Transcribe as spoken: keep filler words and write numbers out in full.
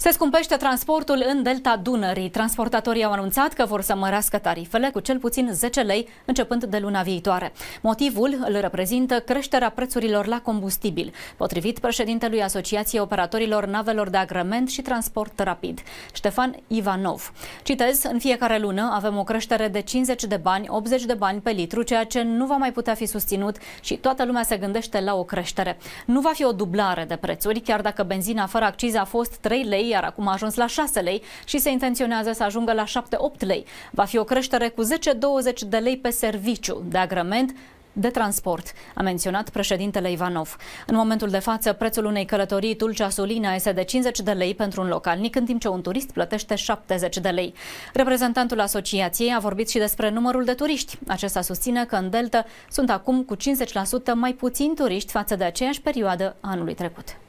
Se scumpește transportul în delta Dunării. Transportatorii au anunțat că vor să mărească tarifele cu cel puțin zece lei începând de luna viitoare. Motivul îl reprezintă creșterea prețurilor la combustibil, potrivit președintelui Asociației Operatorilor Navelor de Agrement și Transport Rapid, Ștefan Ivanov. Citez, în fiecare lună avem o creștere de cincizeci de bani, optzeci de bani pe litru, ceea ce nu va mai putea fi susținut și toată lumea se gândește la o creștere. Nu va fi o dublare de prețuri, chiar dacă benzina fără acciză a fost trei lei, iar acum a ajuns la șase lei și se intenționează să ajungă la șapte opt lei. Va fi o creștere cu zece douăzeci de lei pe serviciu de agrement de transport, a menționat președintele Ivanov. În momentul de față, prețul unei călătorii Tulcea-Sulina este de cincizeci de lei pentru un localnic, în timp ce un turist plătește șaptezeci de lei. Reprezentantul asociației a vorbit și despre numărul de turiști. Acesta susține că în Delta sunt acum cu cincizeci la sută mai puțini turiști față de aceeași perioadă anului trecut.